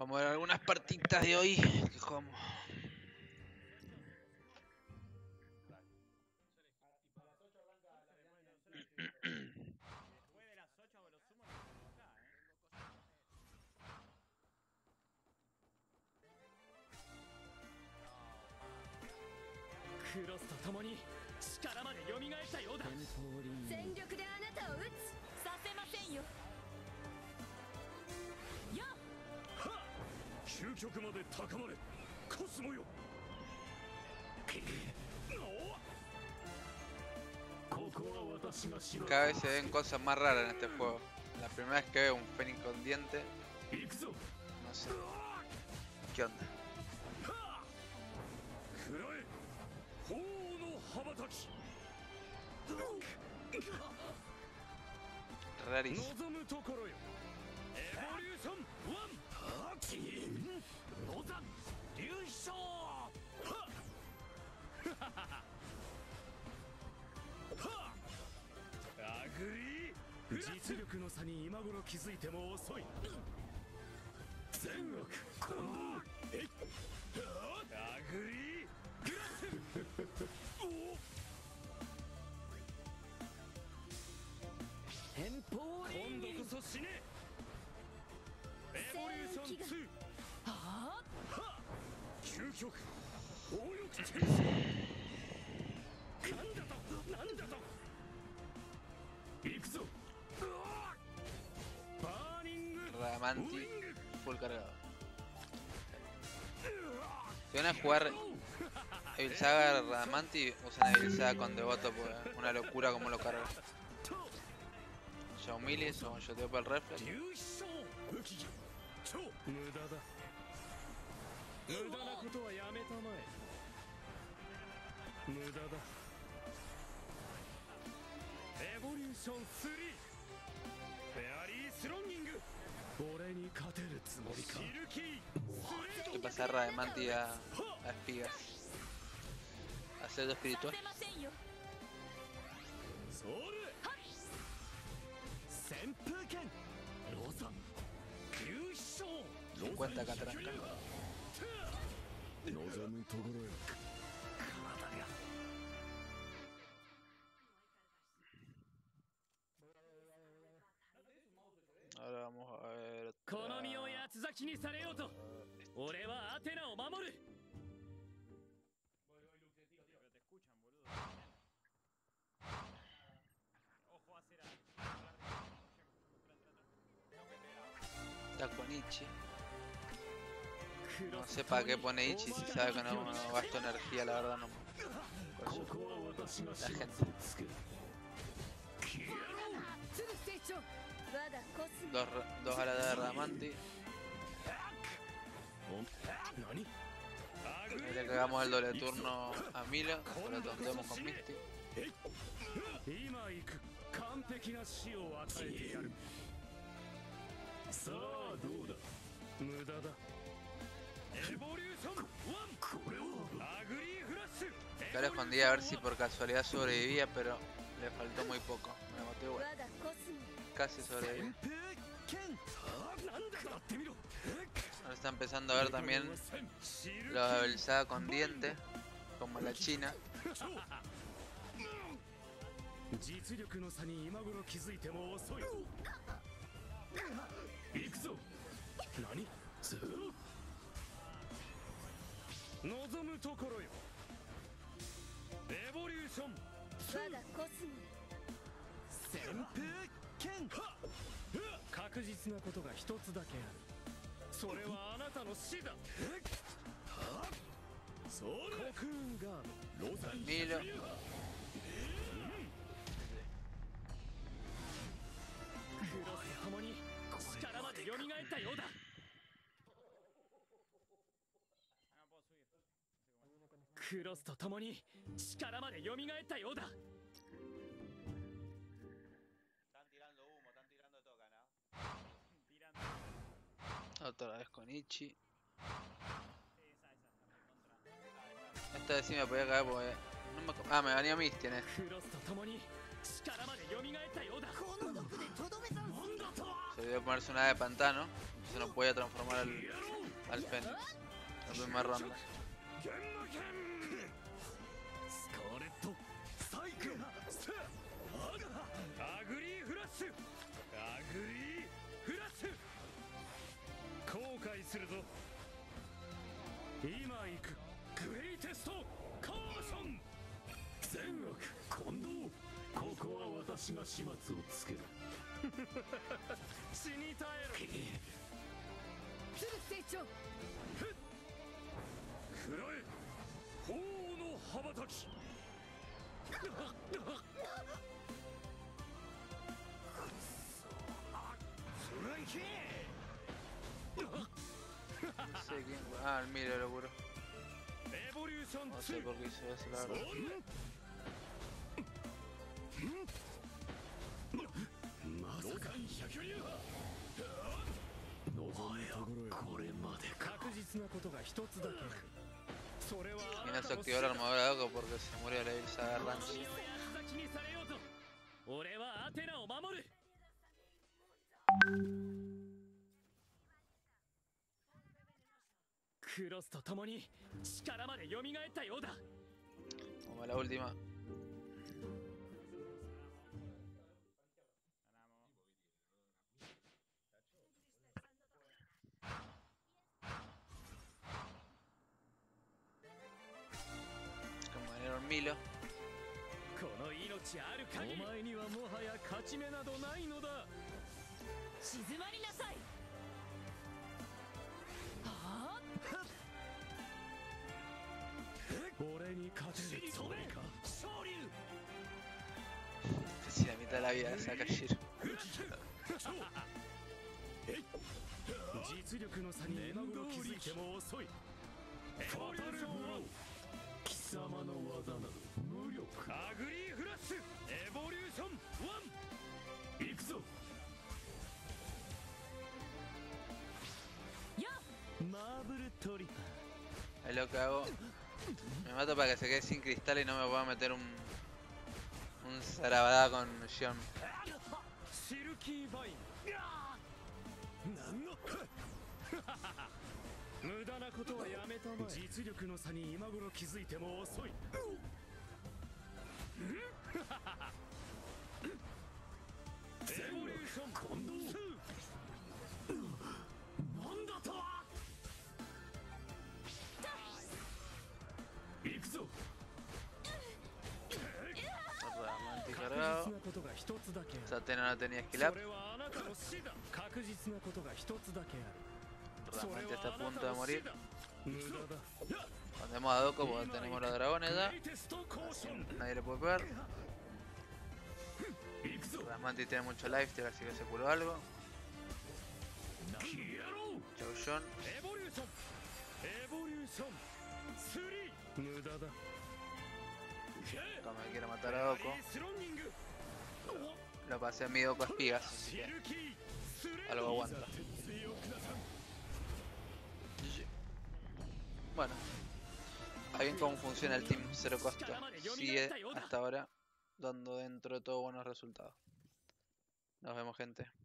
Vamos a ver algunas partitas de hoy que jugamos. Cada vez se ven cosas más raras en este juego. La primera vez que veo un Fénix con diente, no sé qué onda. Rarísimo. Radamanti full cargado. Si van a jugar Evil Saga Radamanti, usan Evil Saga con Devoto, pues una locura como lo carga. Yo Milis o yo te para el reflex. Que pasa Radamanti a espigas. A cerdo espiritual. 50 catranca. Ahora vamos a ver. Está con Ichi. No sé para qué pone Ichi si sabe que no gasto energía, la verdad no. Por eso, la gente. Dos alas de Radamanti. Y le cagamos el doble turno a Mila, lo tontemos con Misty. Yo le escondí a ver si por casualidad sobrevivía, pero le faltó muy poco. Me maté igual. Casi sobreviví. Ahora está empezando a ver también los Evil Saga con dientes, como la China. Milo. Otra vez con Ichi. Esta vez sí me podía caer porque no me venía Misty en este. Se debió ponerse una de pantano, entonces no podía transformar el al Fénix. La primera ronda. No sé quién. Ah, el Milo lo curó. No sé por qué hizo eso, la verdad. Y no se activó el armador de Doko porque se murió la Ilsa de Ranch. Como la última. Como era un Milo. Si la mitad de la vida saca Shiro. Es lo que hago. Me mato para que se quede sin cristal y no me pueda meter un Sarabada con Shion. Cargado. Satena no tenía skill up. Realmente está a punto de morir. Mandemos a Doko porque tenemos los dragones ya. Nadie le puede pegar. Ramanti tiene mucho lifesteal, así que se curó algo. Chaushon. Toma, quiere matar a Doko. Lo pasé a mi Doko a espigas, así que algo aguanta. Bueno, ahí ven cómo funciona el Team Zero Costo. Sigue hasta ahora dando dentro de todo buenos resultados. Nos vemos, gente.